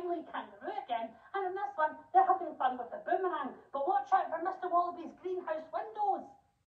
wily kangaroo again, and in this one, they're having fun with the boomerang. But watch out for Mr. Wallaby's greenhouse window.